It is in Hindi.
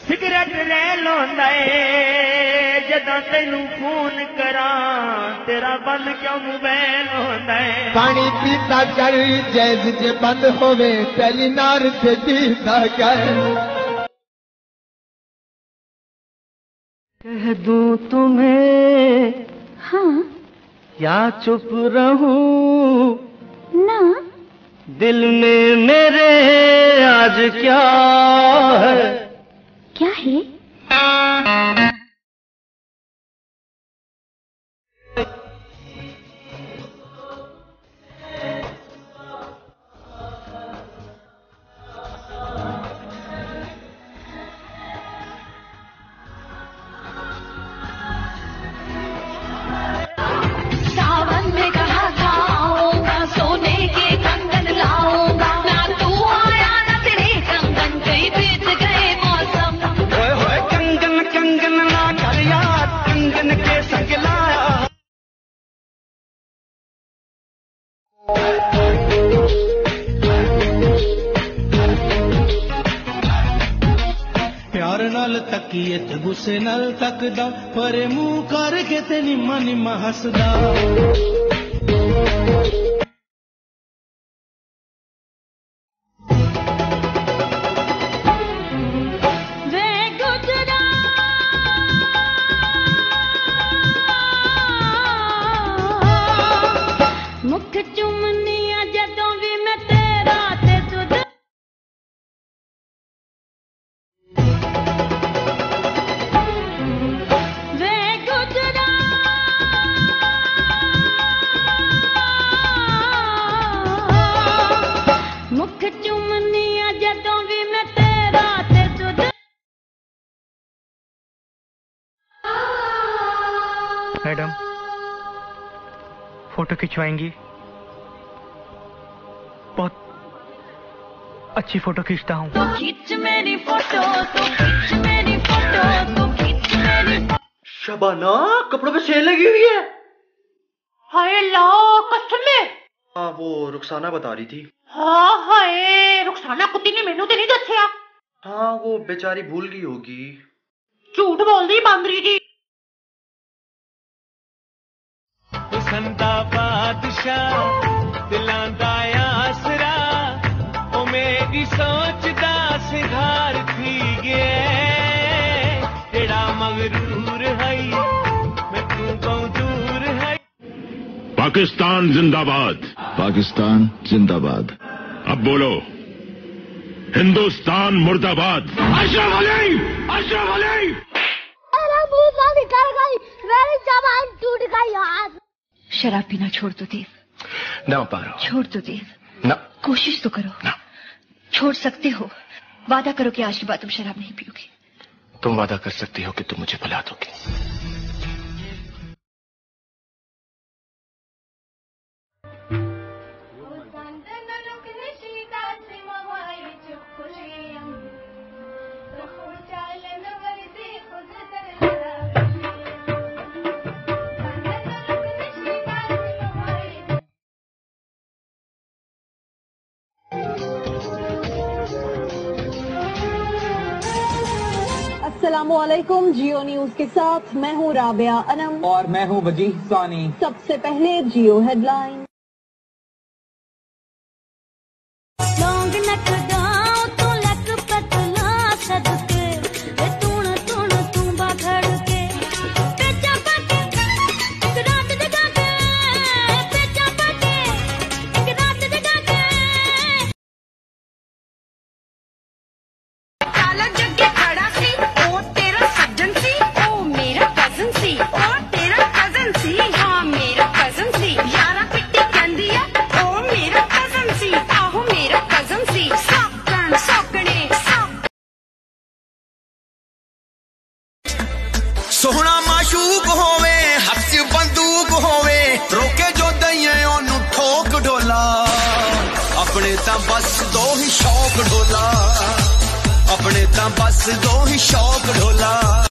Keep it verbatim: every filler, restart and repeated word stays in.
सिगरेट ले लोंदा है जदा तेनू फोन करा तेरा बंद क्यों मोबाइल होंदा है। पानी पीता कर जैज जे बंद होवे टेलीनार से दीदा कर। कह दूं तुम्हें हाँ या चुप रहूं ना, दिल में मेरे आज क्या है। क्या है? सावन में कहा था आऊंगा सोने के कंगन लाऊंगा ना तू आया ना तेरे कंगन कहीं बीत गए मौसम। ओए होए कंगन कंगन ना कर यार कंगन के संग लाया। प्यार नाल तकीए ते गुस्से नाल तकदा परे मुंह करके ते निम्मा निम्मा हसदा। वे गुजरा मुख चुमनिया जदों भी मैं तेरा ते तुझ वे गुजरा मुख चुमनिया जदों भी मैं तेरा ते तुझ। मैडम फोटो खिंचवाएंगी? बहुत अच्छी फोटो खींचता हूँ। तो खींच मेरी फोटो तो खींच मेरी फोटो तो खींच मेरी फोटो। शबाना कपड़ों पे सेल लगी हुई है। हाय ला कसम में। हाँ वो रुखसाना बता रही थी। हाँ हाय रुखसाना कुत्ती ने मैनू तो नहीं दसिया। हाँ वो बेचारी भूल गई होगी। झूठ बोल दी बांदरी जी। संदा बादशाह दिलां दा आसरा ओ मेरी सोच दा सिंगार थी गए तेरा मगरूर है मैं तू बहु दूर है। पाकिस्तान जिंदाबाद। पाकिस्तान जिंदाबाद। अब बोलो हिंदुस्तान मुर्दाबाद। अशरफ अली, अशरफ अली। मेरा मुंह से निकल गई, मेरी जबान टूट गई यार। शराब पीना छोड़ दो देव। ना पारो। छोड़ दो देव। ना। कोशिश तो करो। ना। छोड़ सकते हो। वादा करो कि आज के बाद तुम शराब नहीं पियोगे। तुम वादा कर सकती हो कि तुम मुझे भुला दोगे। अस्सलामुअलैकुम। जियो न्यूज के साथ मैं हूँ राबिया अनम और मैं हूँ वजीह सानी। सबसे पहले जियो हेडलाइन। सोहना माशूक होवे हथ च बंदूक होवे रोके जो दइए ओनू ठोक ढोला अपने ता बस दो ही शौक ढोला अपने ता बस दो ही शौक ढोला।